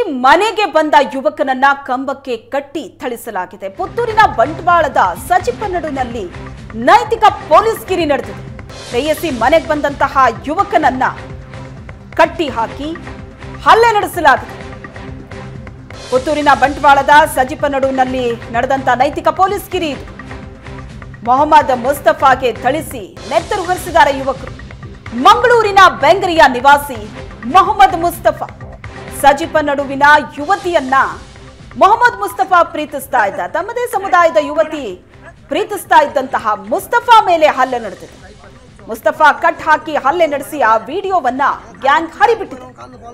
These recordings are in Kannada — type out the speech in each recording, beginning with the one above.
ಮನೆಗೆ ಬಂದ ಯುವಕನನ್ನ ಕಂಬಕ್ಕೆ ಕಟ್ಟಿ ಥಳಿಸಲಾಗಿದೆ. ಪುತ್ತೂರಿನ ಬಂಟ್ವಾಳದ ಸಜಿಪನಡುನಲ್ಲಿ ನೈತಿಕ ಪೊಲೀಸ್ಗಿರಿ ನಡೆದಿದೆ. ಪ್ರೇಯಸಿ ಮನೆಗೆ ಬಂದಂತಹ ಯುವಕನನ್ನ ಕಟ್ಟಿ ಹಾಕಿ ಹಲ್ಲೆ ನಡೆಸಲಾಗಿದೆ. ಪುತ್ತೂರಿನ ಬಂಟ್ವಾಳದ ಸಜಿಪನಡುನಲ್ಲಿ ನಡೆದಂತ ನೈತಿಕ ಪೊಲೀಸ್ಗಿರಿ ಇದು. ಮೊಹಮ್ಮದ್ ಮುಸ್ತಫಾಗೆ ಥಳಿಸಿ ನೆತ್ತರು ಹರಿಸಿದ್ದಾರೆ ಯುವಕರು. ಮಂಗಳೂರಿನ ಬೆಂಗರಿಯ ನಿವಾಸಿ ಮೊಹಮ್ಮದ್ ಮುಸ್ತಫಾ ಸಜಿಪನಡುವಿನ ಯುವತಿಯನ್ನ ಮೊಹಮ್ಮದ್ ಮುಸ್ತಫಾ ಪ್ರೀತಿಸ್ತಾ ಇದ್ದ. ತಮ್ಮದೇ ಸಮುದಾಯದ ಯುವತಿ ಪ್ರೀತಿಸ್ತಾ ಇದ್ದಂತಹ ಮುಸ್ತಫಾ ಮೇಲೆ ಹಲ್ಲೆ ನಡೆದಿದೆ. ಮುಸ್ತಫಾ ಕಟ್ ಹಾಕಿ ಹಲ್ಲೆ ನಡೆಸಿ ಆ ವಿಡಿಯೋವನ್ನ ಗ್ಯಾಂಗ್ ಹರಿಬಿಟ್ಟಿದೆ.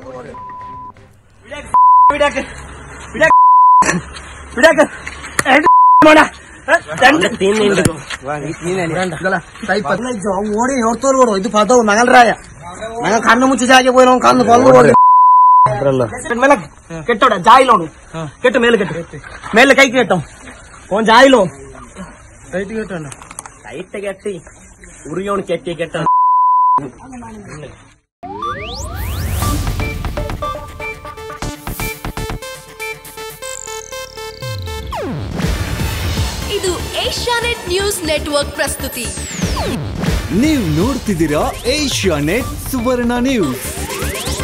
ಇದು ಪದವು ನಗಲ್ರಾಯ ನಂಗೆ ಕಣ್ಣು ಮುಚ್ಚಿ ಜಾಗೆ ಹೋಗಿ ನಾವು ಕಣ್ಣು ಕೊಲ್ಲು ಮೇಲೆ ಕೆಟ್ಟೋಡ ಜಾಯಿಲೋನು ಕೆಟ್ಟ ಮೇಲೆ ಕೆಟ್ಟ ಮೇಲೆ ಕೈ ಕೆಟ್ಟ ಒಂದ್ ಜಾಯಿಲು ಕೈಟ್ ಕೆಟ್ಟ ಕೈಟ್ ಕೆಟ್ಟಿ ಉರಿಯೋನು ಕೆಟ್ಟಿ ಕೆಟ್ಟ. ಇದು ಏಷ್ಯಾನೆಟ್ ನ್ಯೂಸ್ ನೆಟ್ವರ್ಕ್ ಪ್ರಸ್ತುತಿ. ನೀವು ನೋಡ್ತಿದ್ದೀರಾ ಏಷ್ಯಾನೆಟ್ ಸುವರ್ಣ ನ್ಯೂಸ್.